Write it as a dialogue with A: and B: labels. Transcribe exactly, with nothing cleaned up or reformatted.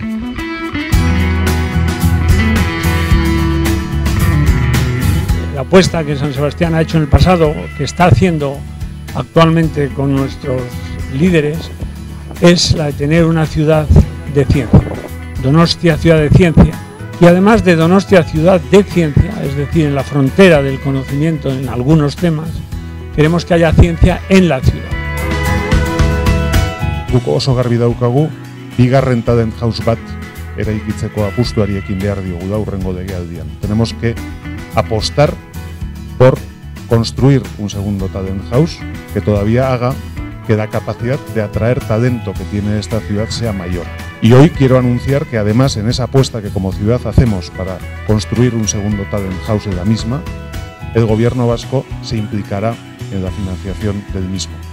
A: La apuesta que San Sebastián ha hecho en el pasado, que está haciendo actualmente con nuestros líderes, es la de tener una ciudad de ciencia. Donostia, ciudad de ciencia. Y además de Donostia, ciudad de ciencia, es decir, en la frontera del conocimiento en algunos temas, queremos que haya ciencia en la ciudad.
B: Guk oso garbi daukagu, bigarren talent house bat eraikitzeko apustuari ekin behar diogu da hurrengo legealdian. Tenemos que apostar por construir un segundo talent house que todavía haga que la capacidad de atraer talento que tiene esta ciudad sea mayor. Y hoy quiero anunciar que además en esa apuesta que como ciudad hacemos para construir un segundo talent house en la misma, el gobierno vasco se implicará en la financiación del mismo.